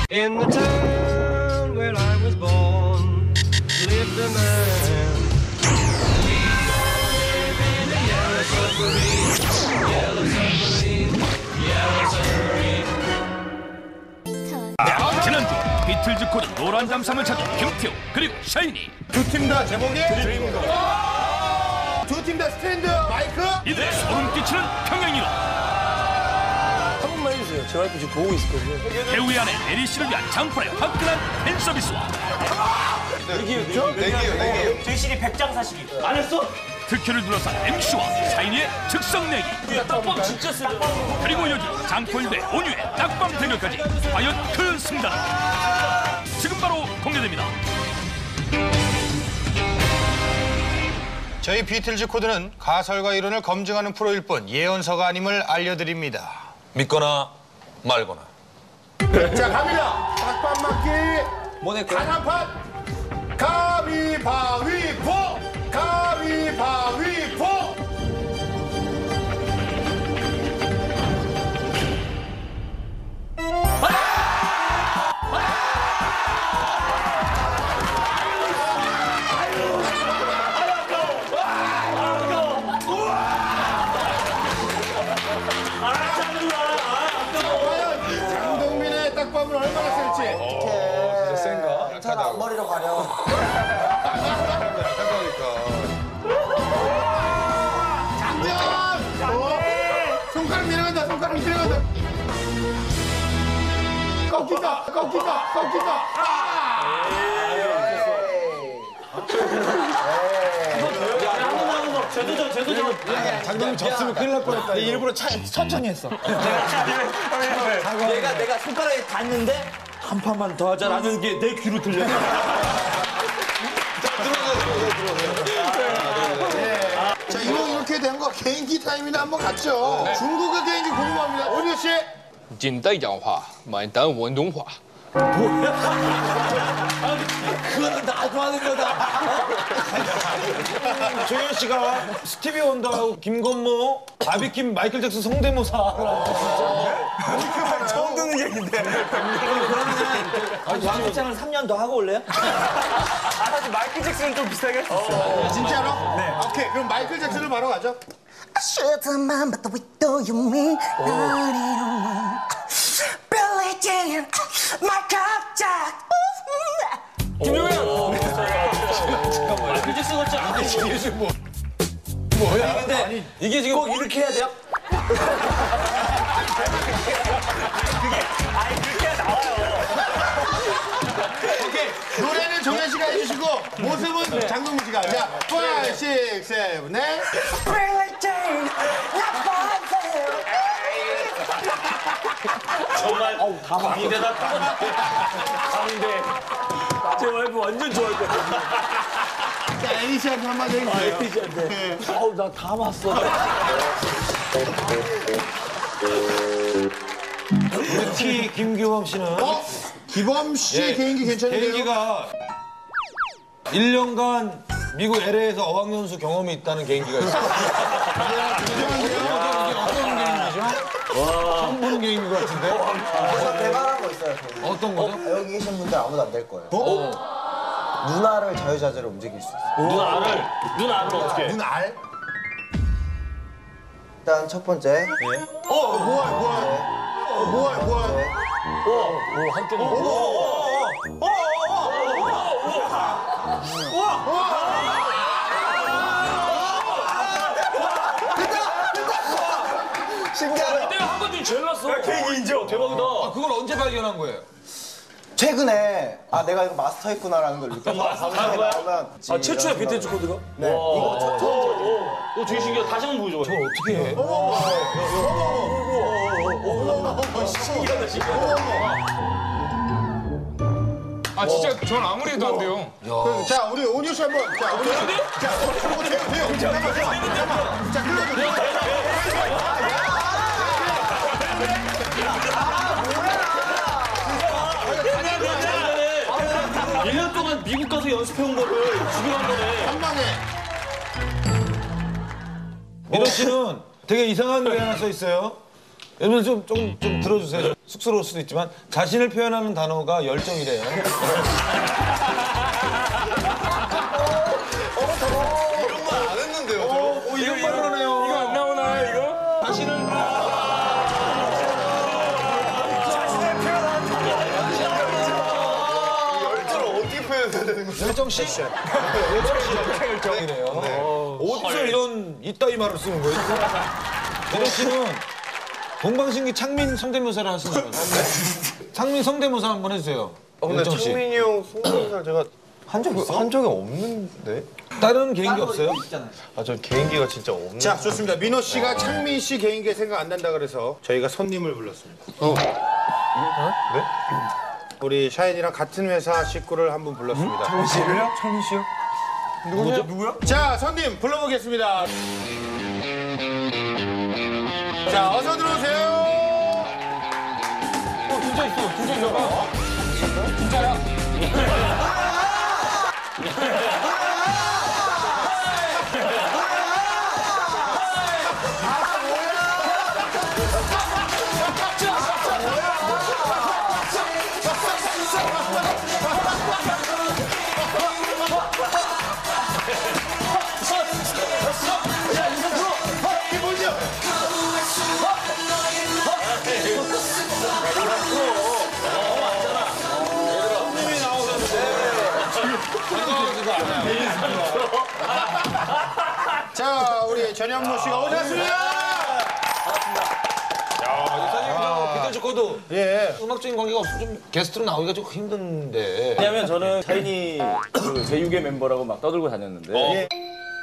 In the town where I was born, lived a man. He lived in a yellow submarine, yellow submarine, yellow submarine. 지난주 비틀즈 코드 노란 잠상을 찾은 김태우 그리고 샤이니. 두 팀 다 제목이 드림거. 두 팀 다 스탠드 마이크. 이들의 소름 끼치는 평행이로. 한 번만 해주세요. 제 와이프 지금 보고 있거든요. 배우의 아내 에리 씨를 위한 장훈의 화끈한 팬 서비스와 내기요. 제이신이 100장 사시기. 안 했어? 특혜를 둘러싼 MC와 샤이니의 즉석 내기. 딱밤 진짜 세요. 그리고 여기 장폴 대 온유의 딱밤 대결까지. 과연 그 승자는 지금 바로 공개됩니다. 저희 비틀즈 코드는 가설과 이론을 검증하는 프로일 뿐 예언서가 아님을 알려드립니다. 믿거나 말거나. 자, 갑니다. 딱밤 맞기. 뭐네 단한판 가위바위보. 가위바위보. 장동민의 딱밤을 얼마나 쓸지. 진짜 센가? 잘 앞머리로 가려. 장전! 손가락 내려간다. 손가락 내려간다. 꺾이다. 제도전. 장동민 졌으면 큰일 날 뻔했다. 일부러 천천히 했어. 내가 손가락에 닿는데 한 판만 더 하자라는 게 내 귀로 들려. 자, 이렇게 된 거 개인기 타임이나 한번 갔죠. 중국의 개인기 궁금합니다. 오리오 씨. 近代洋化，买单文中化。 그거는 나도 하는 거다. 조현 씨가 스티비 원더하고 김건모, 바비킴, 마이클 잭슨 성대모사라고 진짜. 처음 듣는 얘기인데. 그러면은 왕극장을 3년 더 하고 올래요? 사실 마이클 잭슨은 좀 비슷하게 할 수 있어요. 진짜로? 네. 오케이, 그럼 마이클 잭슨을 바로 가죠. I should have man, but we do you mean? Billie Jean, my Jack. 김종현! 마이클 잭슨 같지 않아? 이게 지금 뭐야? 근데 이게 지금 꼭 이렇게 해야 돼요? 그렇게 해야 나와요. 오케이, 노래는 정현 씨가 해주시고 모습은 장동민 씨가. 자, 5, 6, 7, 8. Billie Jean, not my 정말 광인대다. 광인대. 제 와이프 완전 좋아할 것 같아요. 자, 애니 씨한테 한마디 해주세요. 애니 씨한테. 어우, 나 다 봤어. 특히 김규범 씨는 기범 씨 개인기 괜찮은데요? 개인기가 1년간 미국 LA에서 어학연수 경험이 있다는 개인기가 있어요. 이게 어떤 개인기죠? 처음 보는 개인기 같은데? 저 대단한 거 있어요. 어떤 거죠? 여기 계신 분들 아무도 안 될 거예요. 누나를 자유자재로 움직일 수 있어요. 누나를 어떻게 해? 눈 알? 일단 첫 번째. 뭐야. 신기하다. 내가 한 건 중에 제일 났어. 개인기 인정. 대박이다. 아, 그걸 언제 발견한 거예요? 최근에 내가 이거 마스터했구나라는 걸 느꼈어요. 방송에 나오면 최초야 비틀즈 코드가? 네. 이거 저 되게 신기하다. 다시 한번 보여줘. 저걸 어떻게 해? 아 진짜 전 아무리 해도 안 돼요. 자, 우리 오니오 씨 한번. 자, 우리. 돼요. 잠깐만. 자, 흘러줘. 미국 가서 연습해온 거를 지금 한 거네. 한 방에. 민호 씨는 되게 이상한 게 하나 써 있어요. 여러분 조금 들어주세요. 쑥스러울 수도 있지만 자신을 표현하는 단어가 열정이래요. 이런 거 안 했는데요, 저. 이런 말을 하네요. 이거 안 나오나요, 이거? 자신을 열정을 어떻게 표현해야 되는 거죠? 열정씨. 열정이래요. 어디서 이따위 말을 쓰는 거예요? 예정 씨는 동방신기 창민 성대모사를 하시는 거예요. 창민 성대모사 한번 해주세요. 근데 열정 씨. 창민이 형 성대모사 제가 한 적이 없는데? 다른 개인기 없어요? 아, 저 개인기가 진짜 없는. 자, 좋습니다. 민호 씨가 창민 씨 개인기 생각 안 난다 그래서 저희가 손님을 불렀습니다. 네? 우리 샤인이랑 같은 회사 식구를 한 분 불렀습니다. 창민 씨요? 창민 씨요? 누구야? 자, 손님 불러보겠습니다. 자, 어서 들어오세요. 진짜 있어. 진짜야. 자, 우리 전현무 씨가 오셨습니다. 기타 좋고도 예. 음악적인 관계가 없으면 좀 게스트로 나오기가 좀 힘든데. 왜냐면 저는 샤이니 그 제6의 멤버라고 막 떠들고 다녔는데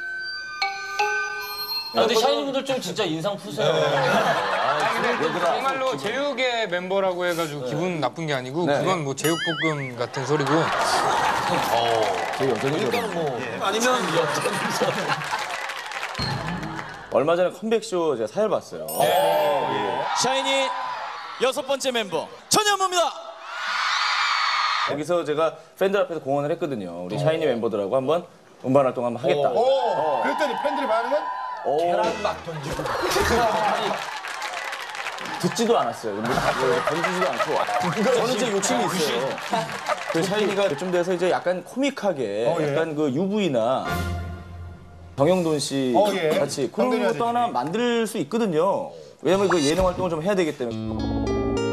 근데 샤이니 분들 좀 진짜 인상 푸세요. 정말로 제육의 멤버라고 해가지고 기분 나쁜 게 아니고 그건 뭐 제육볶음 같은 소리고. 일단은 뭐 아니면 얼마 전에 컴백쇼 제가 사회를 봤어요. 샤이니 6번째 멤버 전현무입니다. 거기서 제가 팬들 앞에서 공언을 했거든요. 우리 샤이니 멤버들하고 한번 음반 활동 한번 하겠다. 그랬더니 팬들의 반응은? 계란 막 던지고. 듣지도 않았어요. 뭐 던지지도 않고. 저는 진짜 욕심이 있어요. 그 샤이니가 요즘 돼서 이제 약간 코믹하게 약간 그 UV나 정영돈 씨 같이 그런 것도 하나 만들 수 있거든요. 왜냐면 그 예능 활동을 좀 해야 되기 때문에.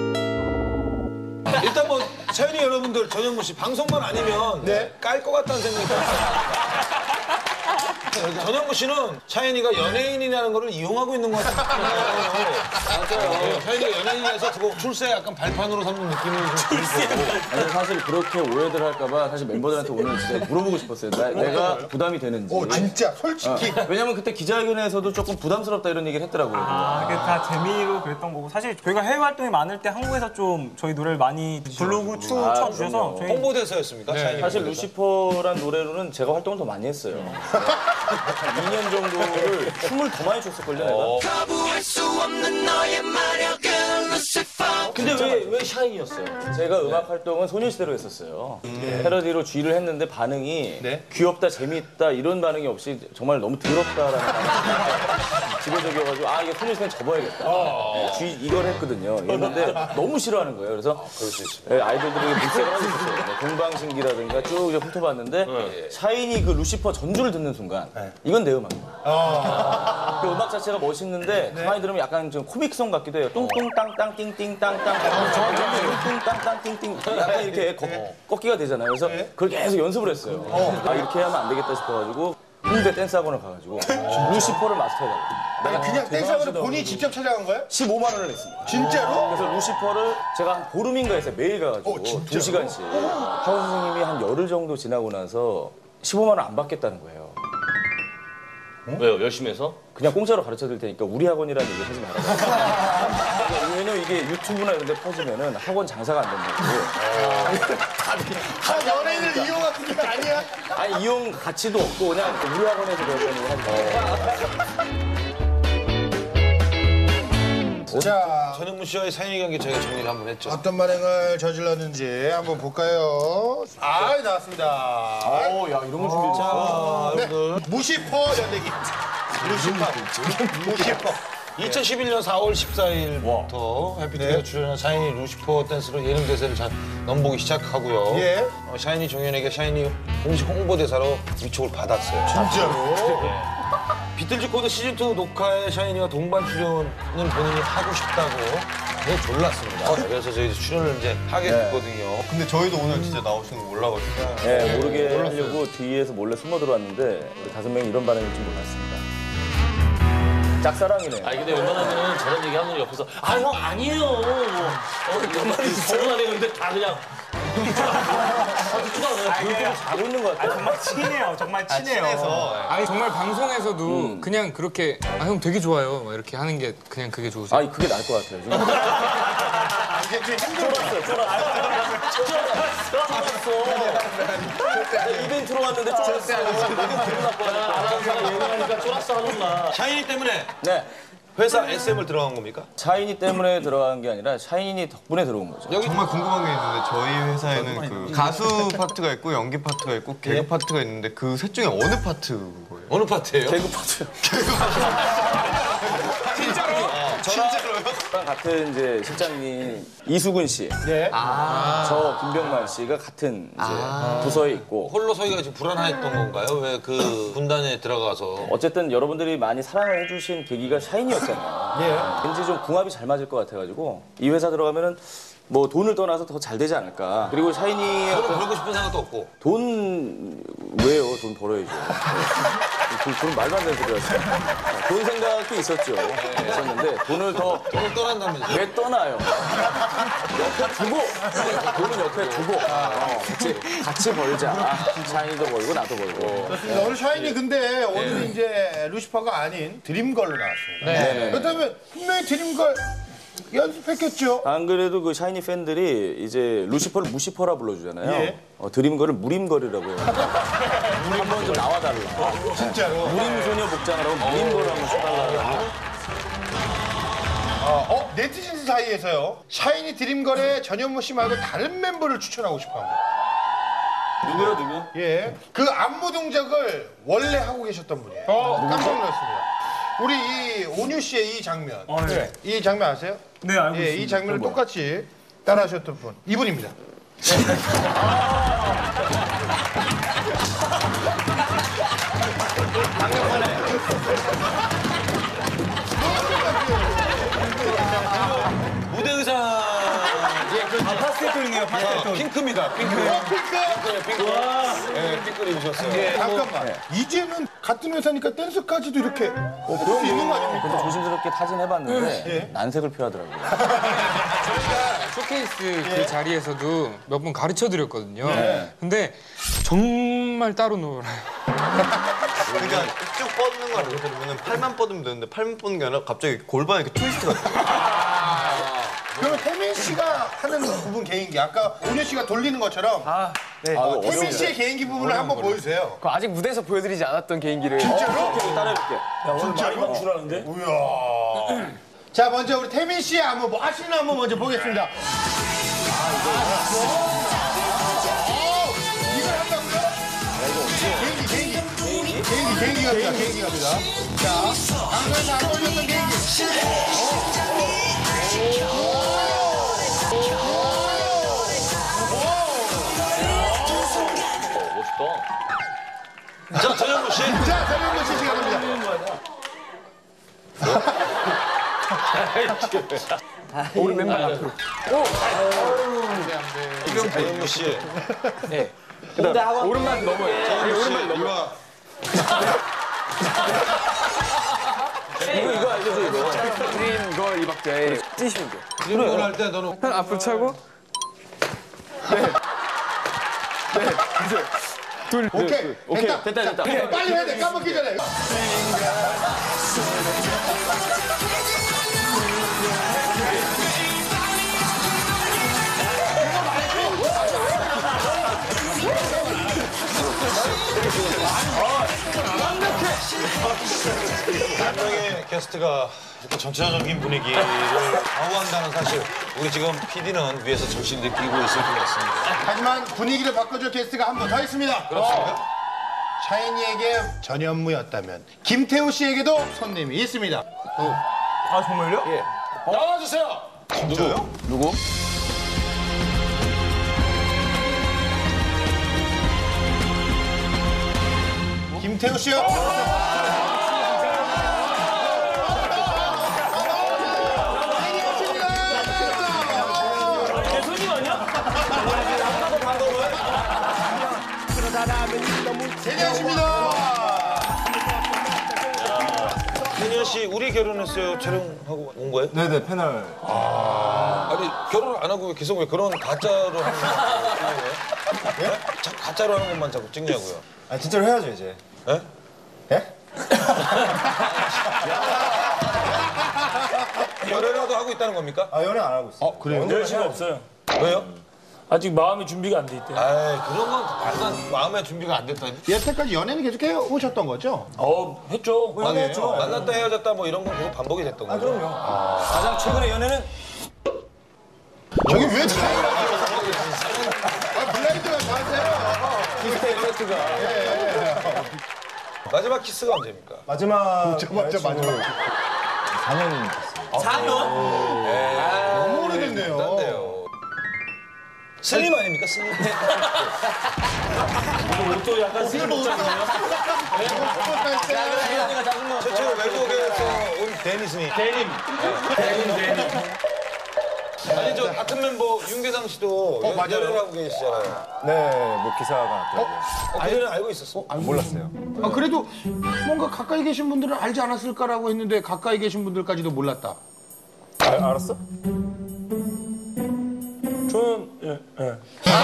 일단 뭐 차연이 여러분들 전현무 씨 방송만 아니면 깔 것 같다는 생각이 들어요. 전현무 씨는 차연이가 연예인이라는 걸 이용하고 있는 것 같아요. 맞아요. 차연이가 연예인이라서 그거 출세 약간 발판으로 삼는 느낌이 좀 들고. 사실 그렇게 오해들 할까봐 사실 멤버들한테 오늘 진짜 물어보고 싶었어요. 내가 부담이 되는지. 진짜 솔직히. 왜냐면 그때 기자회견에서도 조금 부담스럽다 이런 얘기를 했더라고요. 그게 다 재미로 그랬던 거고 사실 저희가 해외 활동이 많을 때 한국에서 좀 저희 노래를 많이 부르고 춤춰 주셔서 저희 홍보대사였습니까? 차연이 사실 루시퍼란 노래로는 제가 활동을 더 많이 했어요. 한 2년 정도를 춤을 더 많이 췄을걸요, 내가. 근데 왜 샤이니였어요? 제가 음악 활동은 소녀시대로 했었어요. 패러디로 G를 했는데 반응이 귀엽다, 재미있다 이런 반응이 없이 정말 너무 더럽다라는 반응이 지배적이어가지고 아, 이게 소녀시대는 접어야겠다. G 이걸 했거든요. 했는데 너무 싫어하는 거예요. 그래서 아이돌들에게 물색을 하고 있었어요. 동방신기라든가 쭉 이제 훑어봤는데 샤이니 그 루시퍼 전주를 듣는 순간 이건 내 음악이야. 그 음악 자체가 멋있는데 가만히 들으면 약간 좀 코믹성 같기도 해요. 뚱뚱땅땅 띵띵땅땅 뚱뚱땅땅 띵띵 약간 이렇게 꺾기가 되잖아요. 그래서 그걸 계속 연습을 했어요. 아 이렇게 하면 안 되겠다 싶어가지고 홍대 댄스 학원을 가가지고 루시퍼를 마스터해달라고. 그냥 댄스학원을 본인이 직접 찾아간 거예요? 15만 원을 냈습니다. 진짜로? 그래서 루시퍼를 제가 한 보름인가 했어요. 매일 가가지고 2시간씩. 하원 선생님이 한 열흘 정도 지나고 나서 15만 원 안 받겠다는 거예요. 왜요? 열심히 해서? 그냥 공짜로 가르쳐 드릴 테니까 우리 학원이라는 얘기 하지 말아요. 왜냐면 이게 유튜브나 이런 데 퍼지면은 학원 장사가 안 된다고. 다 연예인을 이용하는 게 아니야? 아니 이용 가치도 없고 그냥 우리 학원에서 배웠다는 얘기 하니까. 자, 전현무 씨와의 사연이 관계 저희가 정리를 한번 했죠. 어떤 만행을 저질렀는지 한번 볼까요? 아, 나왔습니다. 야 이런 거 준비했어. 무시퍼 연예기. 무시퍼. 2011년 4월 14일부터 해피투게더 출연한 샤이니 루시퍼 댄스로 예능 대세를 넘보기 시작하고요. 예. 샤이니 종현에게 샤이니 공식 홍보대사로 위촉을 받았어요. 진짜로? 비틀즈 코드 시즌2 녹화에 샤이니가 동반 출연을 본인이 하고 싶다고 졸랐습니다. 그래서 저희 출연을 이제 하게 됐거든요. 근데 저희도 오늘 진짜 나오시는 거 몰라가지고. 네, 모르게 하려고 뒤에서 몰래 숨어 들어왔는데 우리 5명이 이런 반응일 줄 몰랐습니다. 짝사랑이네요. 아니 근데 웬만하면 저런 얘기 하면 옆에서 아 형 아니에요. 이런 말이 서로가 되는데 다 그냥 자고 있는 것 같아요. 정말 친해요. 정말 친해요. 아니 정말 방송에서도 그냥 그렇게 아 형 되게 좋아요 막 이렇게 하는 게 그냥 그게 좋으세요? 아니 그게 나을 것 같아요. 지금. 쫄았어. 이벤트로 왔는데 쫄았어. 아나운서가 예능하니까 쫄았어 하던가. 샤이니 때문에 네. 회사 SM을 들어간 겁니까? 샤이니 때문에 들어간 게 아니라 샤이니 덕분에 들어온 거죠. 정말 궁금한 게 있는데 저희 회사에는 그 가수 파트가 있고 연기 파트가 있고 개그 파트가 있는데 그 셋 중에 어느 파트인 거예요? 어느 파트예요? 개그 파트요. 저랑 같은 이제 실장님 이수근 씨, 저 김병만 씨가 같은 이제 부서에 있고 홀로 서기가 지금 불안했던 건가요? 왜 그 군단에 들어가서 어쨌든 여러분들이 많이 사랑을 해주신 계기가 샤이니였잖아요. 왠지 좀 궁합이 잘 맞을 것 같아가지고 이 회사 들어가면은 뭐 돈을 떠나서 더 잘 되지 않을까. 그리고 샤이니 돈을 벌고 싶은 생각도 없고. 돈 왜요? 돈 벌어야죠. 그런 말도 안 되는 소리였어요. 돈 생각도 있었죠. 있었는데 돈을 떠난다면서요? 왜 떠나요? 옆에 두고 돈은 옆에 두고 같이 벌자. 샤이니도 벌고 나도 벌고. 그렇습니다. 오늘 샤이니 근데 오늘 이제 루시퍼가 아닌 드림걸로 나왔습니다. 네. 그렇다면 분명히 드림걸 연습했겠죠? 안 그래도 그 샤이니 팬들이 이제 루시퍼를 무시퍼라 불러주잖아요. 예. 드림걸을 무림걸이라고 해요. 한번 좀 나와달라. 진짜로? 무림소녀 복장을 하고 무림걸을 한번 써달라고. 네티즌 사이에서요. 샤이니 드림걸의 전현무 씨 말고 다른 멤버를 추천하고 싶어 합니다. 누구요, 누구? 예. 그 안무 동작을 원래 하고 계셨던 분이에요. 깜짝 놀랐습니다. 우리 이 온유 씨의 이 장면. 네. 이 장면 아세요? 네, 알고 예, 있습니다. 이 장면을 똑같이 따라하셨던 분. 이분입니다. 무대 의상 파스텔톤이네요, 파스텔톤. 핑크입니다. 핑크. 핑크. 네, 핑크를 입으셨어요. 잠깐만. 이제는 같은 회사니까 댄스까지도 이렇게 볼 수 있는 거 아닙니까? 근데 조심스럽게 타진해봤는데 난색을 표하더라고요. 쇼케이스 그 자리에서도 몇 번 가르쳐 드렸거든요. 근데 정말 따로 놀아요. 그러니까 쭉 뻗는 거 알고 들으면 팔만 뻗으면 되는데 팔만 뻗는 게 아니라 갑자기 골반에 이렇게 트위스트가 돼요. 그러면 태민 씨가 하는 부분 개인기, 아까 온유 씨가 돌리는 것처럼 태민 씨의 개인기 부분을 한번 보여주세요. 아직 무대에서 보여드리지 않았던 개인기를. 진짜로? 따라해볼게. 진짜로? 줄 아는데? 우야. 자, 먼저 우리 태민 씨의 안무, 뭐 하시는 안무 먼저 보겠습니다. 이걸 한다고요? 개인기 갑니다. 개인기 갑니다. 자, 방송에서 안 보여줬던 개인기. 멋있다. 자, 전현무 씨. 자, 전현무 씨 시간입니다. 우리 멤버 앞으로. 전현무 씨. 네. 오른만 넘어요. 전현무 씨. 이거 이거 알려줘, 이거. 드림 걸 이 박자에 뛰시면 돼요. 이걸 할 때 너는 형 앞으로 차고. 오케이. 됐다. 빨리 해야 돼. 까먹기 전에. 한 명의 게스트가 이렇게 전체적인 분위기를 좌우한다는 사실 우리 지금 PD는 위에서 절실히 느끼고 있을 것 같습니다. 하지만 분위기를 바꿔줄 게스트가 한 분 더 있습니다. 그렇습니다. 샤이니에게 전현무였다면 김태우 씨에게도 손님이 있습니다. 아 정말요? 예. 나와주세요. 누구? 김태우 씨요. 내 손님 아니야? 태니아 씨, 우리 결혼했어요. 촬영하고 온 거예요? 네네, 패널. 아니, 결혼 안 하고 계속 왜 그런 가짜로 하는 거 찍는 거예요? 예? 가짜로 하는 것만 자꾸 찍냐고요? 아, 진짜로 해야죠, 이제. 예? 예? 연애라도 하고 있다는 겁니까? 아, 연애 안 하고 있어요. 그래요? 여자친구 없어요. 왜요? 아직 마음의 준비가 안 돼 있대. 아이, 그런 건 약간 마음의 준비가 안 됐다니. 여태까지 연애는 계속 해 오셨던 거죠? 했죠. 연애했죠. 만났다 헤어졌다 뭐 이런 건 계속 반복이 됐던 거죠. 그럼요. 가장 최근의 연애는 저기 왜 자기가 블라인드가 가세요. 비슷해 팩트가. 마지막 키스가 언제입니까? 마지막. 맞죠, 마지막. 4년 됐어요. 4년? 너무 오래됐네요. 딴데요. 슬림 아닙니까? 슬림. 또 약간 스킬 먹잖아요. 최초로 외국에서 온 데니 스님. 데님. 아니 저 같은 멤버 윤계상 씨도 맞아요. 연애를 하고 계시잖아요. 네, 뭐 기사가 났더라고요. 그 전에 알고 있었어? 몰랐어요. 아, 그래도 뭔가 가까이 계신 분들은 알지 않았을까라고 했는데 가까이 계신 분들까지도 몰랐다. 알았어? 저는 예.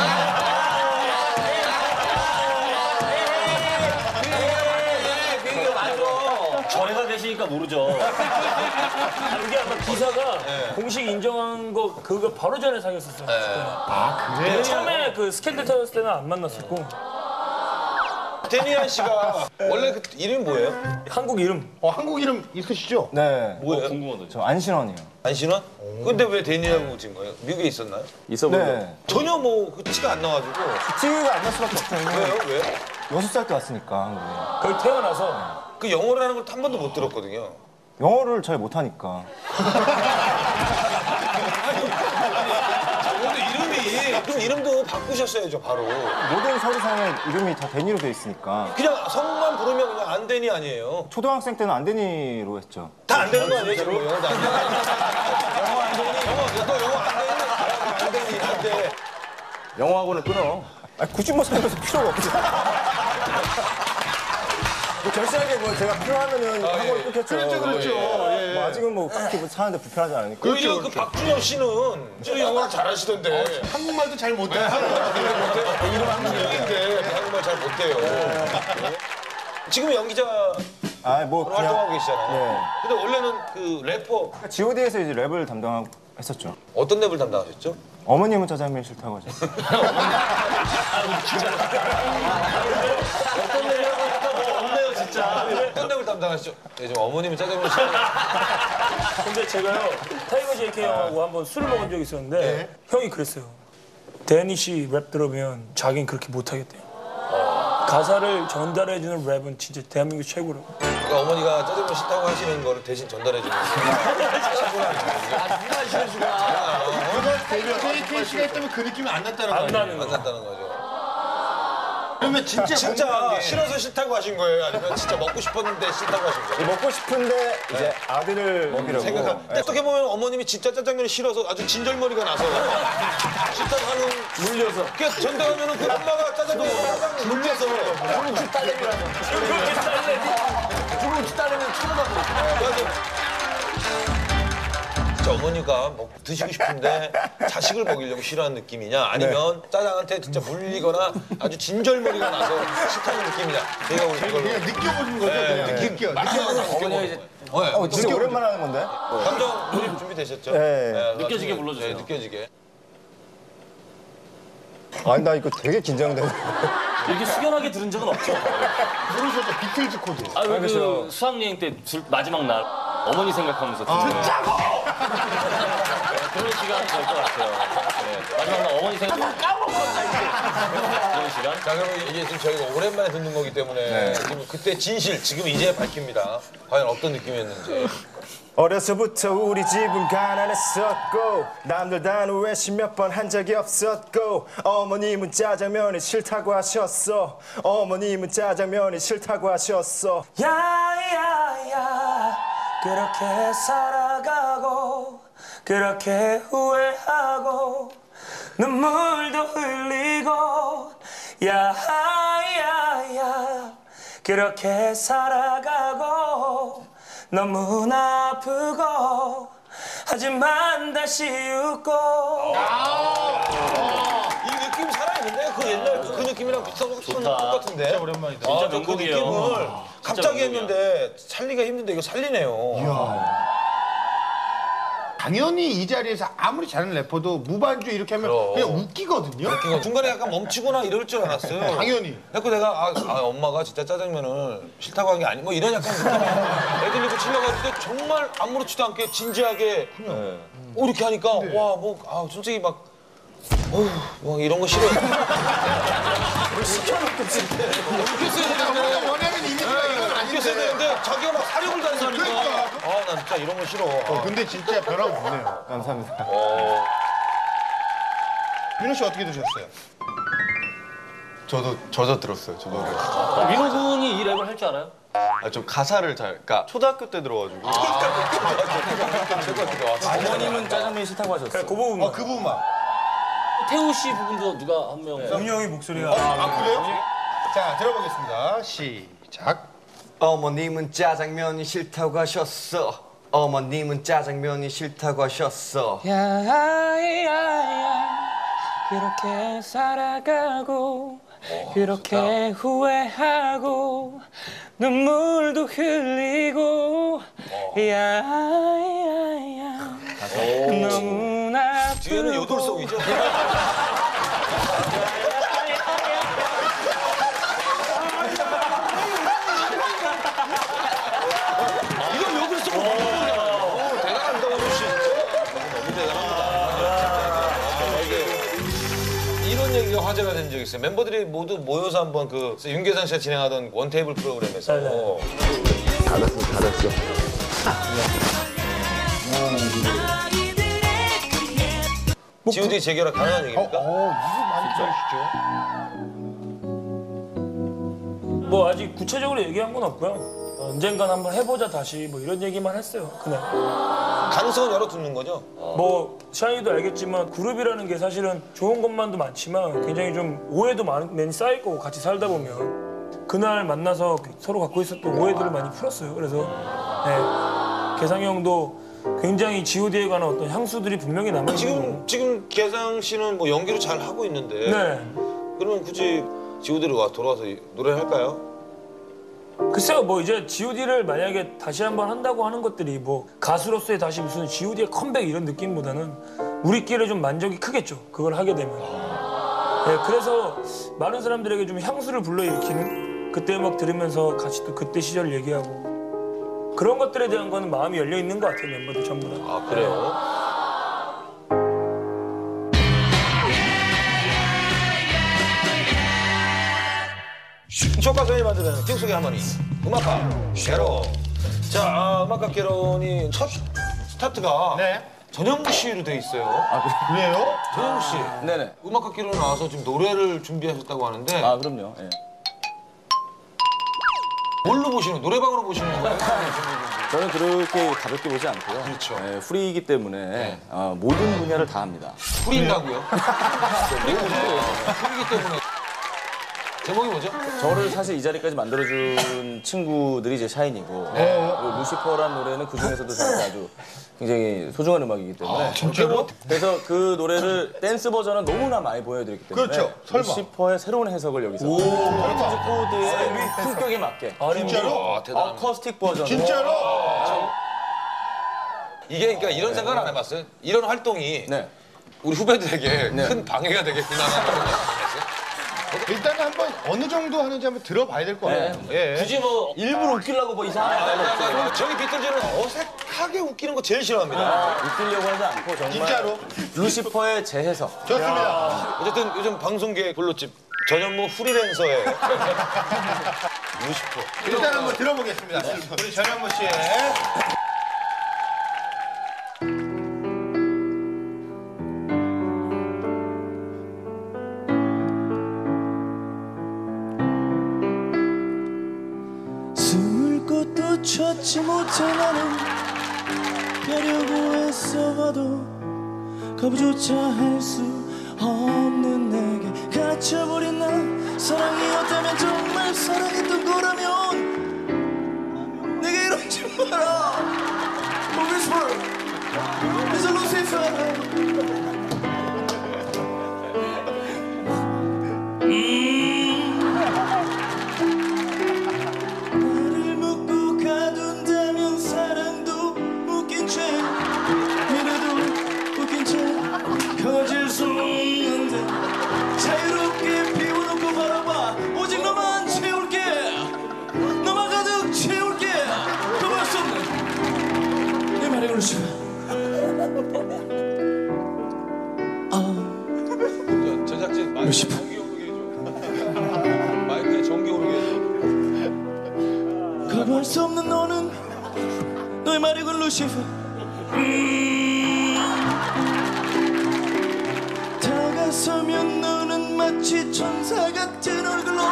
전에가 계시니까 모르죠. 이게 아마 기사가 공식 인정한 거 그거 바로 전에 사귀었었어요. 아, 그래요? 처음에 그 스캔들 터졌을 때는 안 만났었고 데니안 씨가 원래 그 이름이 뭐예요? 한국 이름. 한국 이름 있으시죠? 네. 뭐예요? 궁금하다. 저 안신원이요. 안신원? 근데 왜 데니라고 지은 거예요? 미국에 있었나요? 있어 보여. 네. 전혀 뭐 그 티가 안 나가지고. 티가 안 날 수밖에 없죠. 왜요? 왜? 6살 때 왔으니까, 한국에. 거의 태어나서 그 영어라는 걸 한 번도 못 들었거든요. 영어를 잘 못하니까. 근데 이름이 그럼 이름도 바꾸셨어야죠 바로. 모든 서류상에 이름이 다 데니로 돼 있으니까. 그냥 성만 부르면 그냥 안데니 아니에요? 초등학생 때는 안데니로 했죠. 다 안 되는 거 아니에요 지금? 영어도 안 돼. 영어 안데니. 너 영어 안데니 안 돼. 영어학원을 끊어. 아니, 굳이 뭐 살면서 필요가 없죠. 뭐 절실하게 뭐 제가 필요하면은 학원을 끊겠죠. 그렇죠. 뭐 아직은 뭐 딱히 뭐 사는데 불편하지 않으니까. 오히려 그 박준영 씨는 진짜 영어를 잘하시던데. 한국말도 잘 못해요. 이름 한국인인데 한국말 잘 못해요. 지금 연기자 아, 뭐 활동하고 그냥 계시잖아요. 네. 근데 원래는 그 래퍼 G.O.D에서 이제 랩을 담당했었죠. 어떤 랩을 담당하셨죠? 어머님은 짜장면이 싫다고 하셨어요. 어떤 랩이라고 하니까 뭐 없네요 진짜. 어떤 랩을 담당하셨죠? 네, 지금 어머님은 짜장면 싫어. 근데 제가요 타이거 JK 형하고 한번 술을 먹은 적이 있었는데 형이 그랬어요. 데니 씨 랩 들으면 자기는 그렇게 못하겠대요. 가사를 전달해주는 랩은 진짜 대한민국 최고라고. 그러니까 어머니가 짜장면 싫다고 하시는 거를 대신 전달해 주는 JK 씨가 있다면 그 느낌이 안 났다는 안 거예요. 나는 안 거. 났다는 거죠. 그러면 진짜 싫어서 싫다고 하신 거예요? 아니면 진짜 먹고 싶었는데 싫다고 하신 거예요? 먹고 싶은데 이제 아들을 먹이려고. 어떻게 보면 어머님이 진짜 짜장면이 싫어서 아주 진절머리가 나서 싫다고 하는 물려서 그러니까 전달하면은 그 엄마가 짜장면 물려서 중국집 딸내미라서 중국집 딸내미는 쳐다보고 진짜 어머니가 드시고 싶은데 자식을 먹이려고 싫어하는 느낌이냐 아니면 짜장한테 진짜 물리거나 아주 진절머리가 나서 싫다는 느낌이냐 제가 오늘 이걸로 그냥 느껴보는 거죠. 그냥 느껴보는 어머니가 이제 진짜 오랜만에 하는 건데. 감정 몰입 준비되셨죠? 네. 느껴지게 불러주세요. 네, 느껴지게. 아니, 나 이거 되게 긴장되네. 이렇게 숙연하게 들은 적은 없죠. 모르셨죠? 비틀즈 코드. 아, 그 수학여행 때 마지막 날 어머니 생각하면서 듣는 그런 시간 될 것 같아요. 네. 마지막 날 어머니 생각 그런 시간. 자, 그러면 이게 지금 저희가 오랜만에 듣는 거기 때문에 지금 그때 진실 지금 이제 밝힙니다. 과연 어떤 느낌이었는지. 어려서부터 우리 집은 가난했었고 남들 다 외식 몇 번 한 적이 없었고 어머님은 짜장면이 싫다고 하셨어. 어머님은 짜장면이 싫다고 하셨어. 야야야 그렇게 살아가고 그렇게 후회하고 눈물도 흘리고 야야야 그렇게 살아가고 너무나 아프고 하지만 다시 웃고. 이 느낌 살아있는데 그 옛날 그 느낌이랑 비슷한 똑같은데. 진짜 오랜만이다. 진짜 명곡이에요. 그 느낌을 갑자기 했는데 살리기가 힘든데 이거 살리네요. 당연히 이 자리에서 아무리 잘하는 래퍼도 무반주 이렇게 하면 그냥 웃기거든요. 중간에 약간 멈추거나 이럴 줄 알았어요. 당연히. 그래서 내가 엄마가 진짜 짜장면을 싫다고 한 게 아니고 이런 약간 느낌이 애들리고 치려고 했는데 정말 아무렇지도 않게 진지하게 이렇게 하니까 와 뭐 솔직히 막 이런 거 싫어요. 원하는 이미지가 이건 아닌데. 되는데 자기가 막 사력을 다해서 하니까 난 진짜 이런 거 싫어. 근데 진짜 변화가 없네요. 감사합니다. 민호 씨 어떻게 드셨어요? 저도 들었어요. 민호 군이 이 랩을 할 줄 알아요? 좀 가사를 그러니까 초등학교 때 들어가지고. 어머님은 짜장면이 싫다고 하셨어요. 그 부분만. 그 부분만. 태우 씨 부분도 누가 한 명. 은영이 목소리가. 그래요? 자, 들어보겠습니다. 시작. 어머님은 짜장면이 싫다고 하셨어. 어머님은 짜장면이 싫다고 하셨어. 야야야 그렇게 살아가고 그렇게 후회하고 눈물도 흘리고 야야야 너무나 뒤에는 요돌송이죠. 이건 요돌송 대단합니다, 오늘 씨. 너무 대단합니다. 이런 얘기가 화제가 된 적이 있어요. 멤버들이 모두 모여서 한번 그 윤계상 씨가 진행하던 원테이블 프로그램에서 닫았어. G.O.D 재결합 가능한 얘기입니까? 이거 많이 들으시죠? 뭐 아직 구체적으로 얘기한 건 없고요. 언젠간 한번 해보자 다시 뭐 이런 얘기만 했어요. 그냥. 가능성은 열어두는 거죠? 뭐 샤이니도 알겠지만 그룹이라는 게 사실은 좋은 것만도 많지만 굉장히 좀 오해도 많이 쌓일 거고 같이 살다 보면 그날 만나서 서로 갖고 있었던 오해들을 많이 풀었어요. 그래서 계상이 형도 굉장히 G.O.D에 관한 어떤 향수들이 분명히 남아있는 지금 계상 씨는 뭐 연기를 잘 하고 있는데 네. 그러면 굳이 G.O.D로 돌아와서 노래를 할까요? 글쎄요, 뭐 이제 G.O.D를 만약에 다시 한번 한다고 하는 것들이 뭐 가수로서의 다시 무슨 G.O.D의 컴백 이런 느낌보다는 우리끼리 좀 만족이 크겠죠. 그걸 하게 되면. 그래서 많은 사람들에게 좀 향수를 불러일으키는 그때 음악 들으면서 같이 또 그때 시절을 얘기하고 그런 것들에 대한 거는 마음이 열려 있는 것 같아요, 멤버들 전부 다. 아, 그래요? 초가선이 만드는 띵속의 하모니 음악가 개론. 자, 음악가 개론이 첫 스타트가 전현무 씨로 돼 있어요. 그래요? 전현무 씨. 네네. 음악가 개론 나와서 지금 노래를 준비하셨다고 하는데 그럼요. 예. 뭘로 보시는 노래방으로 보시는 건가요? 저는 그렇게 가볍게 보지 않고요. 그렇죠. 프리이기 때문에 모든 분야를 다 합니다. 프리인다고요? 프리이기 때문에. 제목이 뭐죠? 저를 사실 이 자리까지 만들어준 친구들이 이제 샤이니고 그리고 루시퍼란 노래는 그 중에서도 저한테 아주 굉장히 소중한 음악이기 때문에 진짜로? 그래서 그 노래를 댄스 버전은 너무나 많이 보여드렸기 때문에 그렇죠. 설마. 루시퍼의 새로운 해석을 여기서 뮤직 코드의 품격에 맞게 진짜로? 어쿠스틱 버전 진짜로? 이게 그러니까 이런 생각을 안 해봤어요? 이런 활동이 우리 후배들에게 큰 방해가 되겠구나 하는 생각을 안 했어요? 일단은 한번 어느 정도 하는지 한번 들어봐야 될 것 같아요. 굳이 뭐 일부러 웃기려고 뭐 이상한 저희 비틀즈는 어색하게 웃기는 거 제일 싫어합니다. 웃기려고 하지 않고 정말 진짜로? 루시퍼의 재해석. 좋습니다. 어쨌든 요즘 방송계 볼로집 전현무 프리랜서의 루시퍼. 일단 한번 들어보겠습니다. 우리 전현무 씨의 찾지 못해 나는 가려고 애써봐도 거부조차 할 수 없는 내게 갇혀버린 나 사랑이었다면 정말 사랑했던 거라면 내게 이러지 마라 Whisper It's a Lucifer 나를 묻고 가둔다면 사랑도 웃긴 채 이래도 웃긴 채 커질 수 없는데 자유롭게 피워놓고 바라봐 오직 너만 채울게 너만 가득 채울게 그럴 수 없는 내 말에 걸리시면 제작진 마이크 전기 오르게 해줘. 마이크에 전기 오르게 해줘. 거부할 수 없는 너는 너의 말이 건 루시퍼 다가서면 너는 마치 천사 같은 얼굴로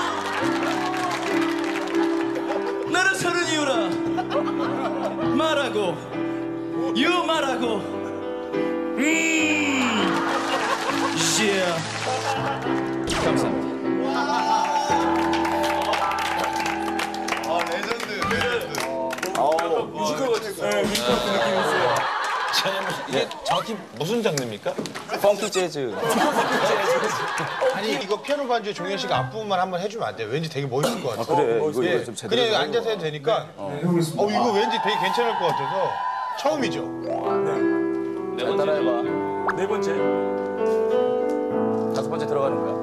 나를 사는 이유라 말하고 you 말하고 yeah. 뮤지컬 같았어요. 네, 뮤지컬 같은 느낌이 있어요. 이게 정확히 무슨 장르입니까? 펑키 재즈. 아니 이거 피아노 반주에 종현 씨가 앞부분만 한번 해주면 안 돼요? 왠지 되게 멋있을 것 같아. 그래. 이거 좀 제대로. 그냥 앉아서 해도 되니까. 이거 왠지 되게 괜찮을 것 같아서 처음이죠. 네 번째 따라해봐. 네 번째. 다섯 번째 들어가는 거야.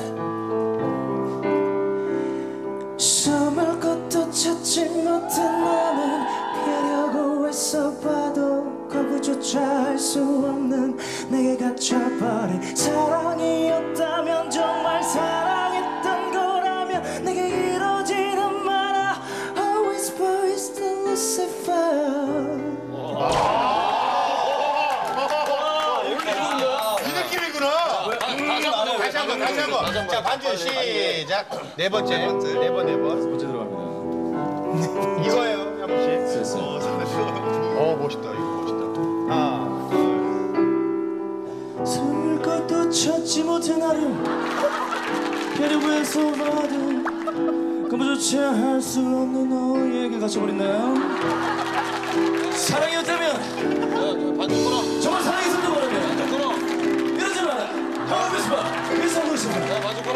숨을 것도 찾지 못한 나는 피하려고 애써봐도 거부조차 할 수 없는 내게 갇혀버린 사랑이었다면 정말 사랑했던 거라면 내게 이러지는 마라 I whisper is the Lucifer 이 느낌이구나. 다시 한번. 자 반주 시작. 네 번째. 네 번. 들어갑니다. 이거예요, 현무 씨. 멋있다. 이거 멋있다. 하나, 둘. 숨을 것도 찾지 못해 나를 가려고 애써봐도 거부조차 할 수 없는 너에게 갇혀버린 나 사랑이었다면 정말 사랑했었던 거라면 이러지 마라 하우비스 봐 일상으로 싶어 마주 걸어.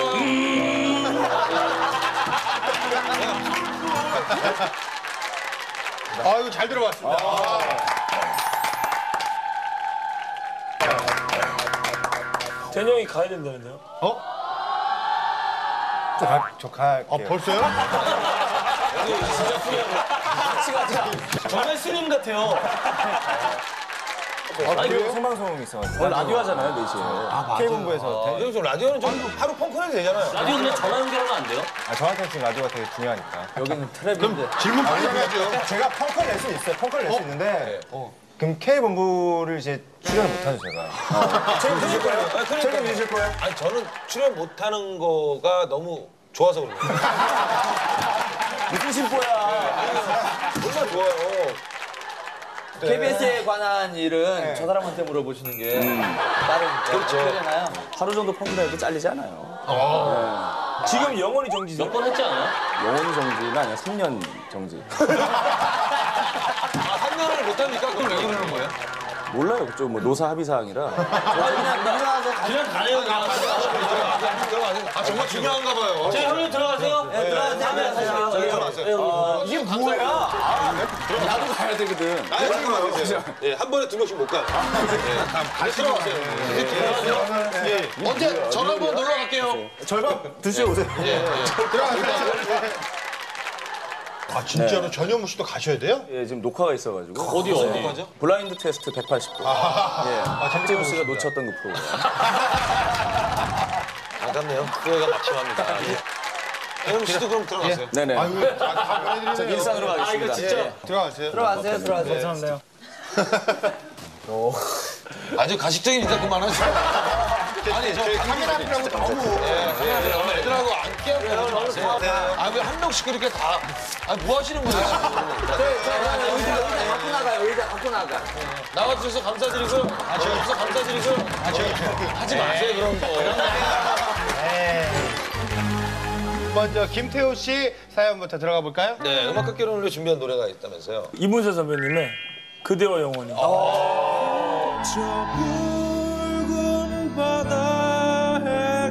이거 잘 들어봤습니다. 대형이 가야 된다는데요? 저 갈게요. 벌써요? 같이 가자. 정말 스님 같아요. 아니 그리고 생방송이 있어가지고 오늘 라디오 하잖아요, 4시에. K본부에서 그래서 라디오는 좀 하루 펑크내도 되잖아요. 라디오 그냥 전화 연결하면 안 돼요? 저한테는 지금 라디오가 되게 중요하니까. 여기는 텔레비인데. 질문 빨리 해야죠. 제가 펑크를 낼 수 있어요. 펑크를 낼 수 있는데 그럼 K본부를 이제 출연을 못하죠 제가. 책임지실 거예요? 책임지실 거예요? 아니 저는 출연 못하는 거가 너무 좋아서 그런 거예요. 무슨 심보야. 정말 좋아요. KBS에 관한 일은 저 사람한테 물어보시는 게 빠르니까. 그렇죠. 그러잖아요. 하루 정도 펑크내도 잘리지 않아요. 지금 영원히 정지죠? 몇 번 했지 않아요? 영원히 정지가 아니라 3년 정지. 3년을 못하니까 그걸 왜 그러는 거예요? 몰라요. 그쪽 뭐 노사 합의 사항이라. 그냥 가네요. 정말 중요한가 봐요. 저희 형님 들어가세요. 네, 들어가세요. 저기 들어가세요. 이게 뭐야? 나도 가야 되거든. 예, 한 번에 2명씩 못 가요. 같이 들어가세요. 언제 전화 한번 놀러 갈게요. 절반 드시고 오세요. 들어가세요. 진짜로 전현무 씨도 가셔야 돼요? 예, 지금 녹화가 있어가지고. 어디? 블라인드 테스트 180분. 예, 박재훈 씨가 놓쳤던 그 프로그램. 아깝네요. 후회가 막심합니다. 현무 씨도 그럼 들어가세요. 네네. 다 보내드리네요. 저 일산으로 가겠습니다. 들어가세요. 감사합니다. 아주 가식적이니까 그만하세요. 아니, 저희 카메라 앞이라고 너무. 애들하고 안 끼어요. 왜 한 명씩 그렇게 다. 뭐 하시는 거예요, 지금? 의자 갖고 나가요. 의자 갖고 나가. 나와주셔서 감사드리고요. 나와주셔서 감사드리고요. 하지 마세요, 그런 거. 먼저 김태호 씨 사연부터 들어가 볼까요? 네, 음악 학교를 위해 준비한 노래가 있다면서요. 이문세 선배님의 그대와 영원히. 저 붉은 바다의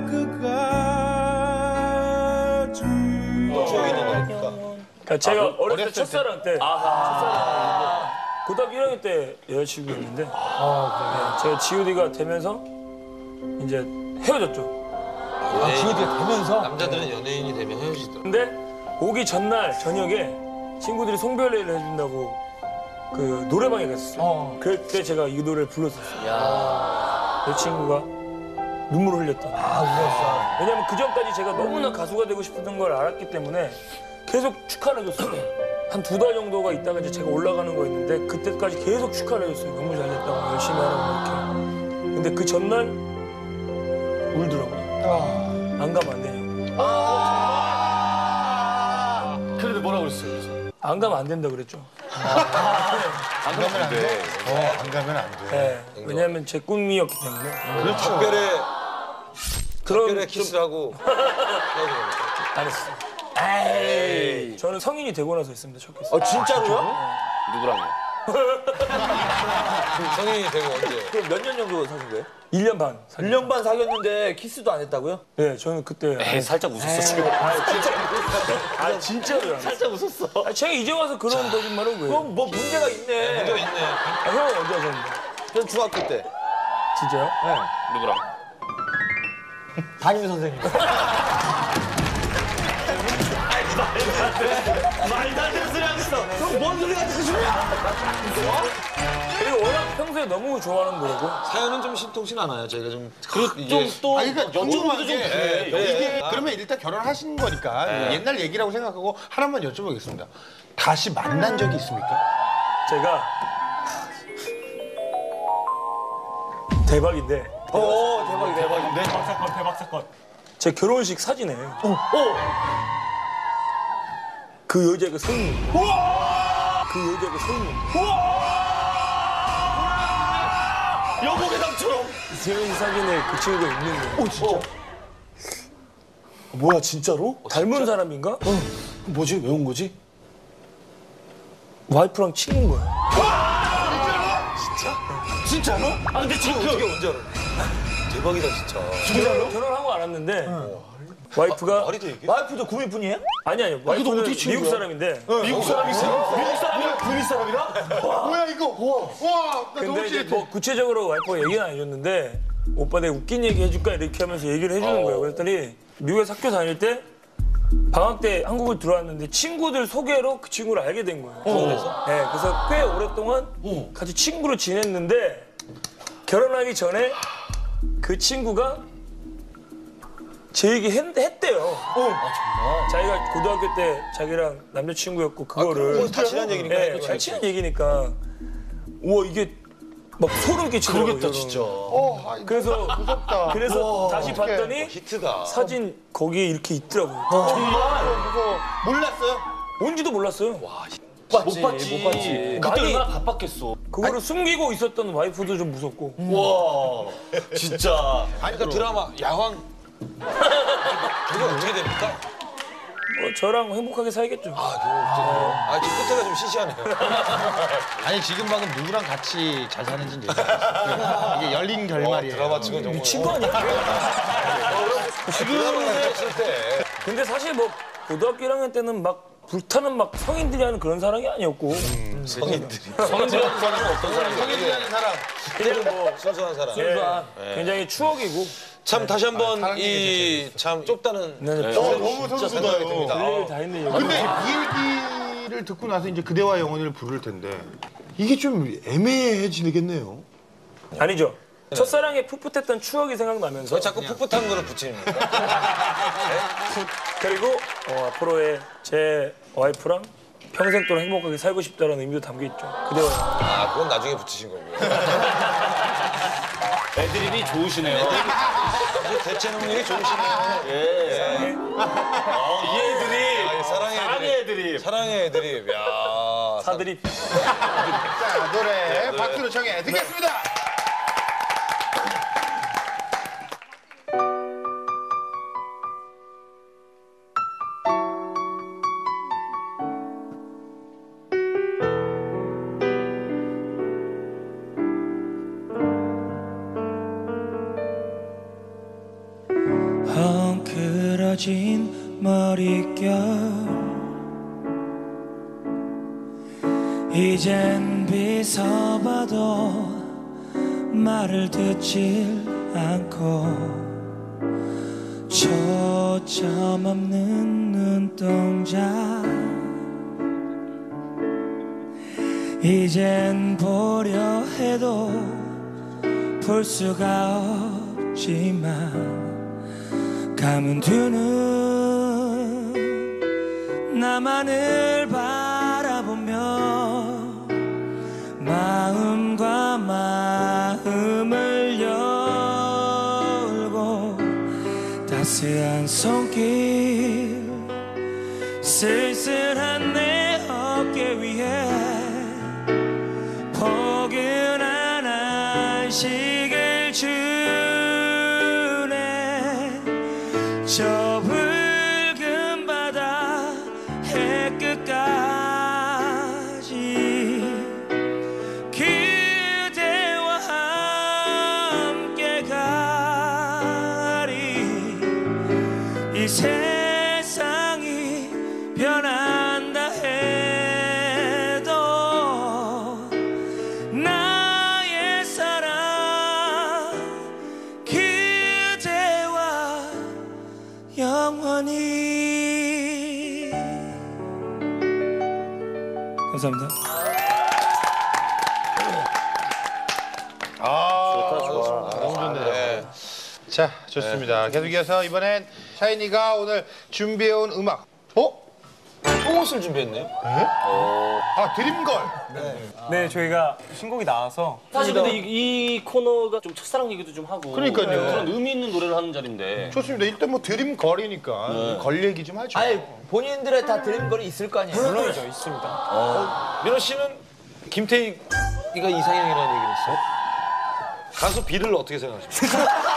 끝까지. 추억이 있는 거니까. 그러니까 제가 어렸을 때 첫사랑 때. 고등학교 1학년 때 여자친구였는데 네, 제가 G.O.D가 되면서 이제 헤어졌죠. G.O.D가 되면서? 남자들은 연예인이 되면 헤어지더라고요. 근데 오기 전날 저녁에 친구들이 송별회를 해준다고 그 노래방에 갔었어요. 그때 제가 이 노래를 불렀었어요. 내 친구가 눈물을 흘렸다. 울었어. 왜냐면 그 전까지 제가 너무나 가수가 되고 싶었던 걸 알았기 때문에 계속 축하를 해줬어요. 한 2달 정도가 있다가 이제 제가 올라가는 거였는데 그때까지 계속 축하를 해줬어요. 너무 잘 됐다고 열심히 하라고 이렇게. 근데 그 전날 울더라고요. 안 가면 안 되냐고. 그래도 뭐라고 그랬어요? 그래서? 안 가면 안 된다 그랬죠. 안 가면 안 돼. 안 가면 안 돼. 네, 왜냐면 제 꿈이었기 때문에. 그렇죠. 특별히 키스를 하고. 안 했어요. 에이. 저는 성인이 되고 나서 했습니다, 첫 키스. 진짜로요? 누구랑요? 성인이 되고 언제? 그럼 몇 년 정도 사신 거예요? 1년 반. 1년 반 사귀었는데 키스도 안 했다고요? 네, 저는 그때. 살짝 웃었어, 지금. 진짜로요. 살짝 웃었어. 제가 이제 와서 그런 거짓말을 왜? 그럼 뭐 문제가 있네. 문제가 있네. 형 언제 하셨는데? 전 중학교 때. 진짜요? 네. 누구랑? 담임 선생님. 말도 안 되는 소리 하고 있어. 그럼 뭔 소리 같은 소리야? 그리고 워낙 평소에 너무 좋아하는 노래고. 사연은 좀 신통치 않아요. 저희가 좀. 또 그러니까 여쭤보기도 좀 그래. 이게 그러면 일단 결혼하신 거니까 옛날 얘기라고 생각하고 하나만 여쭤보겠습니다. 다시 만난 적이 있습니까? 제가 대박인데. 대박인데. 대박 사건. 제 결혼식 사진에 그 여자가 서 있는 거예요. 그 여자가 서 있는 거예요. 여고괴담처럼. 결혼식 사진에 그 친구가 있는 거예요. 진짜? 뭐야 진짜로? 닮은 사람인가? 뭐지? 왜 온 거지? 와이프랑 친구인 거예요. 진짜로? 아 근데 지금 어떻게 언제 알아? 대박이다 진짜. 진짜로? 결혼하고 알았는데 와이프가 말이 돼 이게? 와이프도 구미분이에요? 아니요. 와이프는 미국 사람인데. 미국 사람이 있어요? 미국 사람이랑 구미 사람이랑? 뭐야 이거? 와, 나 너무 근데 이제 찌릿해. 뭐 구체적으로 와이프가 얘기는 안 해줬는데 오빠 내가 웃긴 얘기 해줄까 이렇게 하면서 얘기를 해주는 거예요. 그랬더니 미국에서 학교 다닐 때 방학 때 한국을 들어왔는데 친구들 소개로 그 친구를 알게 된 거예요. 서울에서? 네, 그래서 꽤 오랫동안 같이 친구로 지냈는데 결혼하기 전에 그 친구가 제 얘기 했대요. 자기가 고등학교 때 자기랑 남자친구였고 그거를 다 친한 얘기니까. 네, 잘 친한 얘기니까 우와 이게 막 소름 끼치더라고요. 그러겠다 진짜. 그래서 무섭다. 그래서 다시 봤더니 히트다. 사진 거기에 이렇게 있더라고요. 무서워. 몰랐어요? 뭔지도 몰랐어요. 못 봤지. 그때 얼마나 바빴겠어. 그거를 숨기고 있었던 와이프도 좀 무섭고. 와 진짜. 아니 그 드라마 야황 그게 어떻게 됩니까? 저랑 행복하게 살겠죠. 지금 끝에가 좀 시시하네요. 아니 지금 방금 누구랑 같이 잘 사는지 얘기해요. 이게 열린 결말이에요. 드라마 찍은 정말. 미친 거 아니야? 드라마 찍었을 때. 근데 사실 뭐 고등학교 1학년 때는 막 불타는 막 성인들이 하는 그런 사랑이 아니었고. 성인들이. 성인들이 하는 사람은 어떤 사람이에요? 성인들이 하는 사람. 그냥 뭐 순수한 사람. 굉장히 추억이고. 참 다시 한번 이 참 좁다는 너무 소름 돋아요. 별일 다 했네. 여기. 근데 이 얘기를 듣고 나서 이제 그대와 영원히를 부를 텐데 이게 좀 애매해지겠네요. 아니죠. 첫사랑에 풋풋했던 추억이 생각나면서 왜 자꾸 풋풋한 거를 붙입니까? 그리고 앞으로의 제 와이프랑 평생 동안 행복하게 살고 싶다는 의미도 담겨 있죠. 그대와 그건 나중에 붙이신 거고요. 애드립이 좋으시네요. 대체 능력이 좋으시네요. 예. 이 애드립. 사랑의 애드립. 사랑의 애드립. 야. 사드립. 자, 노래 박수로 청해 듣겠습니다. 헝클어진 머릿결 이젠 비서봐도 말을 듣질 않고 초점 없는 눈동자 이젠 보려 해도 볼 수가 없지만 감은 두 눈 나만을 바라보며 마음과 마음을 열고 따스한 손길 쓸쓸한 내 어깨 위에 포근한 안식을 주네 저 붉은 바다 해끝까지 그대와 함께 가리 이 세상이 변한다 해도 나의 사랑 그대와 영원히 감사합니다. 좋다. 너무 좋네요. 자, 좋습니다. 계속해서 이번엔 샤이니가 오늘 준비해온 음악. 똥옷을 준비했네요. 아, 드림걸. 네, 저희가 신곡이 나와서 사실 근데 이 코너가 좀 첫사랑 얘기도 좀 하고 그러니까요. 그런 의미 있는 노래를 하는 자리인데 좋습니다. 일단 뭐 드림걸이니까 걸 얘기 좀 하죠. 아니 본인들의 다 드림걸이 있을 거 아니에요? 물론이죠, 있습니다. 민호 씨는 김태희가 이상형이라는 얘기를 했어요. 가수 비를 어떻게 생각하십니까?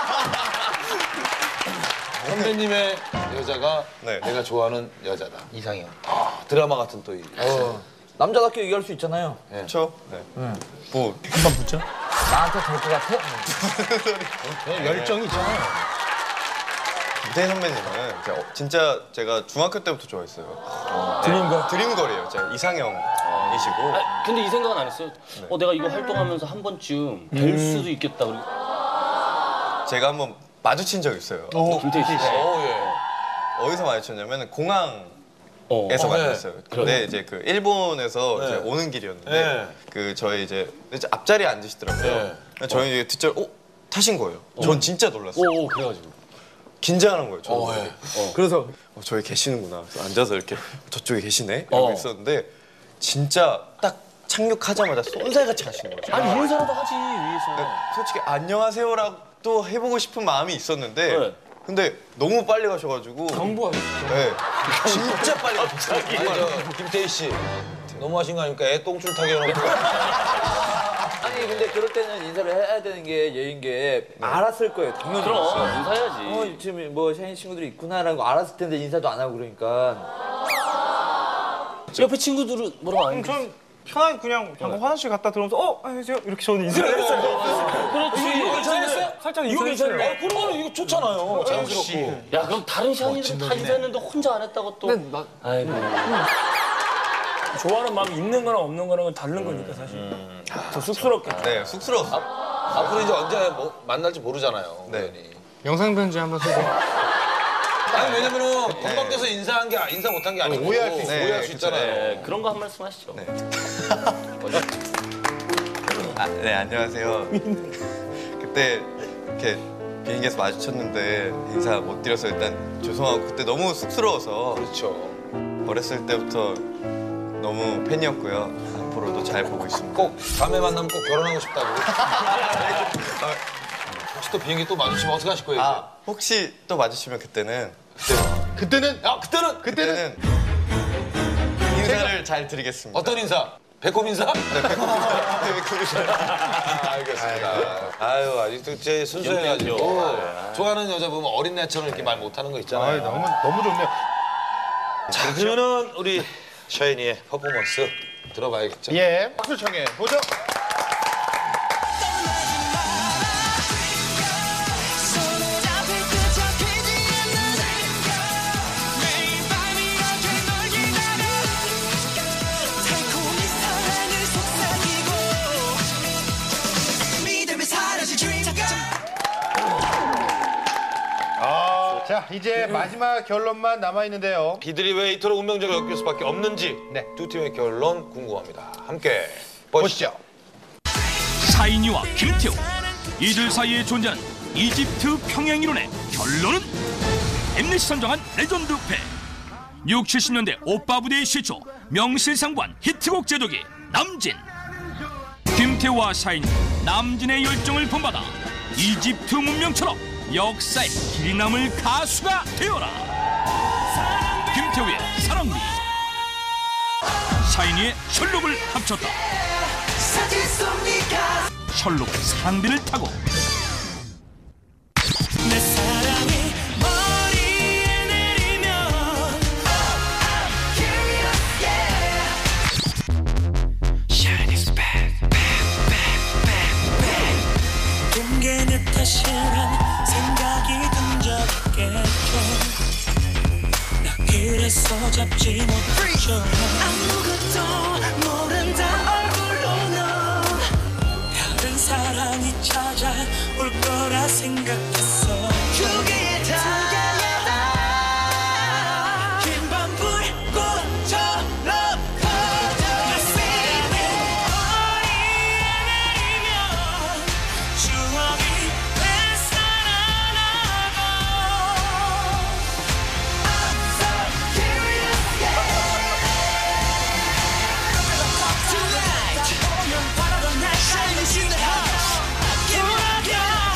선배님의 여자가 내가 좋아하는 여자다. 이상형. 드라마 같은 또 남자답게 얘기할 수 있잖아요. 그렇죠. 네. 뭐 한번 붙죠? 나한테 될 것 같아? 열정이 있잖아요. 김태희 선배님은 진짜 제가 중학교 때부터 좋아했어요. 드림걸? 드림걸이에요. 제가 이상형이시고. 근데 이 생각은 안 했어요? 내가 이거 활동하면서 한 번쯤 뵐 수도 있겠다. 그리고 제가 한번 마주친 적이 있어요. 김태희 씨. 어디서 마주쳤냐면 공항에서 만났어요. 근데 이제 그 일본에서 이제 오는 길이었는데 그 저희 이제 앞자리에 앉으시더라고요. 저희 이제 뒷자리 타신 거예요. 전 진짜 놀랐어요. 그래가지고 긴장하는 거예요. 저는. 그래서 저기 계시는구나. 그래서 앉아서 이렇게 저쪽에 계시네 이러고 있었는데 진짜 딱 착륙하자마자 쏜살같이 하시는 거예요. 아니 인사라도 하지 위에서. 솔직히 안녕하세요라도 해보고 싶은 마음이 있었는데 근데 너무 빨리 가셔가지고 경부하셨죠? 네. 진짜 빨리 가셨어요. 아니 김태희 씨 너무하신 거 아닙니까? 애 똥줄 타게 해놓고. 아니 근데 그럴 때는 인사를 해야 되는 게 예인 게 알았을 거예요. 당연히. 그럼 인사해야지. 지금 뭐 샤이니 친구들이 있구나라는 거 알았을 텐데 인사도 안 하고 그러니까. 옆에 친구들은 뭐라고 안 했어요? 전 편하게 그냥 방금 화장실 갔다 들어오면서 안녕하세요 이렇게 저는 인사를 했어요. 그렇지. 이거 괜찮았어요? 살짝 이거 인사했어요. 괜찮아요. 그러면 이거 좋잖아요. 자연스럽고. 야 그럼 다른 샤이니들 다 인사했는데 혼자 안 했다고 또. 아이고. 좋아하는 마음이 있는 거랑 없는 거랑은 다른 거니까 사실. 더 쑥스럽겠다. 네, 쑥스러웠어. 앞으로 이제 언제 뭐 만날지 모르잖아요. 네. 영상 편지 한번 소개. 아니 왜냐면은 건방져서 인사한 게 인사 못한 게 아니고 오해할 수 있어요. 오해할 수 있잖아요. 네, 그런 거 한 말씀 하시죠. 네. 네, 안녕하세요. 그때 이렇게 비행기에서 마주쳤는데 인사 못 드려서 일단 죄송하고 그때 너무 쑥스러워서 그렇죠. 어렸을 때부터 너무 팬이었고요. 앞으로도 잘 보고 있습니다. 꼭 다음에 만나면 꼭 결혼하고 싶다고. 혹시 또 비행기 또 마주치면 어떻게 하실 거예요? 아, 혹시 또 마주치면 그때는 그때는 인사를 잘 드리겠습니다. 어떤 인사? 배꼽 인사? 네, 배꼽 인사. 알겠습니다. 아유, 아직도 제 순수해가지고 좋아하는 여자 보면 어린애처럼 이렇게 말 못하는 거 있잖아요. 너무 좋네요. 자, 그러면은 우리 샤이니의 퍼포먼스 들어봐야겠죠. 예, 박수 청해 보죠. 자, 이제 마지막 결론만 남아있는데요. 비들이 왜 이토록 운명적으로 엮일 수밖에 없는지 두 팀의 결론 궁금합니다. 함께 보시죠. 샤이니와 김태우 이들 사이에 존재하는 이집트 평행 이론의 결론은 엠넷이 선정한 레전드 패 60, 70년대 오빠 부대의 시초 명실상부한 히트곡 제조기 남진. 김태우와 샤이니 남진의 열정을 본받아 이집트 문명처럼 역사에 길이 남을 가수가 되어라. 김태우의 사랑비, 샤이니의 셜록을 합쳤다. 셜록은 사랑비를 타고 내 사랑이 머리에 내리면 Shine is back, back, back, back, back. 동계 내 탓이란 생각이 든 적 있겠죠. 나 그래서 잡지 못했죠. 아무것도 모른다 얼굴로 넌 다른 사랑이 찾아올 거라 생각했어. 그게 다야. 긴 밤 불꽃처럼 커져. 내 사랑이 머리에 내리면 추억이 되살아나고. I'm so curious, Tonight 보면 바라던 날 shine in the house. Give me that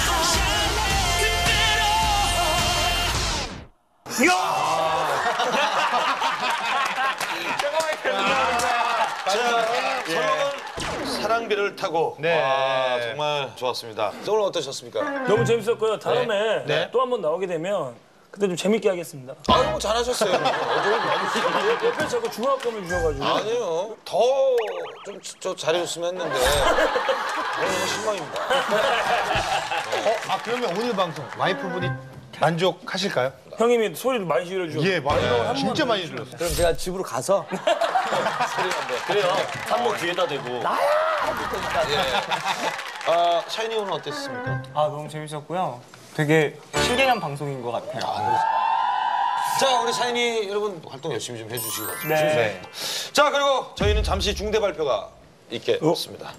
설렁은 사랑비를 타고 정말 좋았습니다. 오늘 어떠셨습니까? 너무 재밌었고요. 다음에 또 한 번 나오게 되면 그때 좀 재밌게 하겠습니다. 아유, 잘하셨어요. 옆에 자꾸 중화감을 주셔가지고. 아니요. 더 잘해줬으면 했는데 너무 실망입니다. 그러면 오늘 방송 와이프분이 만족하실까요? 형님이 소리를 많이 질러주셨고. 예, 맞아요. 진짜 많이 질렀어요. 그럼 제가 집으로 가서 그래요. 산모 뒤에다 대고. 샤이니 오늘 어땠습니까? 너무 재밌었고요. 되게 신기한 방송인 것 같아요. 자, 우리 샤이니 여러분 활동 열심히 좀 해주시기 바랍니다. 네. 자, 그리고 저희는 잠시 중대 발표가 있겠습니다.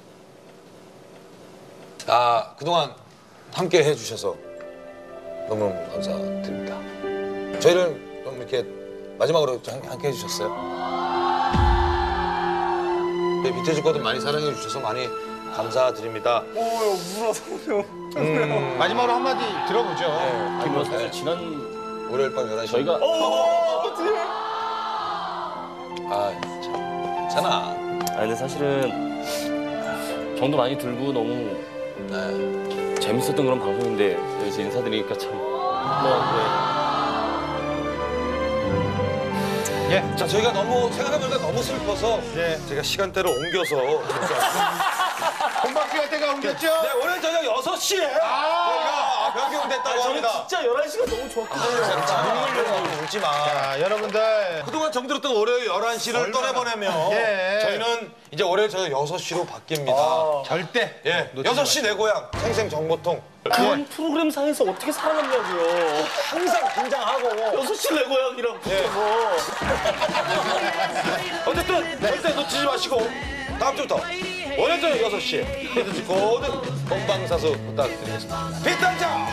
그동안 함께 해주셔서 너무너무 감사드립니다. 저희를 좀 이렇게 마지막으로 함께 해주셨어요. 비태주 거도 많이 사랑해 주셔서 많이 감사드립니다. 울어서 마지막으로 한마디 들어보죠. 뭐 사실 지난 월요일 밤 11시 저희가 괜찮아. 근데 사실은 정도 많이 들고 너무 재밌었던 그런 방송인데 여기서 인사드리니까 참 자, 저희가 너무 생각해보니까 너무 슬퍼서 제가 시간대를 옮겨서 본방 시간대가 옮겼죠? 네, 오늘 저녁 6시에 저희가 변경됐다고 합니다. 진짜 11시가 너무 좋았거든요. 울지 마. 자, 여러분들 그동안 정들었던 월요일 11시를 떠내보내며 저희는 이제 월요일 저녁 6시로 바뀝니다. 절대 6시 내 고향 생생정보통. 그런 프로그램상에서 어떻게 살아남냐고요. 항상 긴장하고 6시 내 고향이랑 붙어서. 어쨌든 절대 놓치지 마시고 다음 주부터 월요일 저녁 6시에 히트 모든 본방사수 부탁드리겠습니다. 빗단장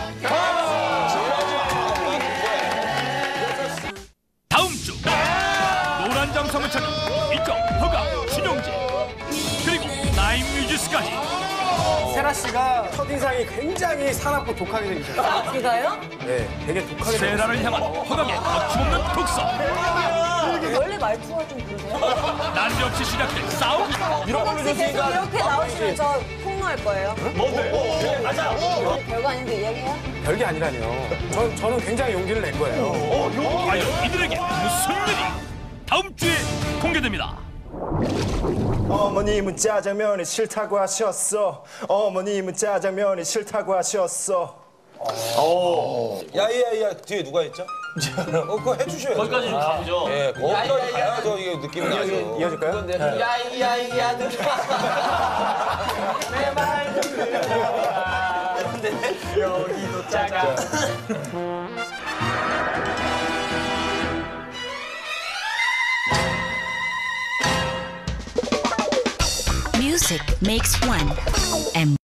다음 주 노란 장성을 찾은 이적, 허가, 신용재 그리고 나인뮤지스까지 씨가 첫인상이 굉장히 사납고 독하게 생기셨어요. 제가요? 네, 되게 독하게 세라를 향한 허각의 거침없는 독서. 원래 말투가 좀 그러세요? 난데없이 시작된 싸움. 이런 걸로 계속 이렇게 나오시면 저 폭로할 거예요. 뭔데? 맞아. 별거 아닌데 이야기해요? 별게 아니라뇨. 저는 굉장히 용기를 낸 거예요. 과연 이들에게 무슨 일이 다음 주에 공개됩니다. 어머님은 짜장면이 싫다고 하셨어. 어머님은 짜장면이 싫다고 하셨어. 야이야이야 뒤에 누가 있죠? 그거 해주셔야죠. 거기까지 좀 가보죠. 예, 거기까지 가야죠. 이게 느낌이 나죠. 이어질까요? 야이야이야 내 말 좀 들어봐. 여기도 짜가. Music makes one.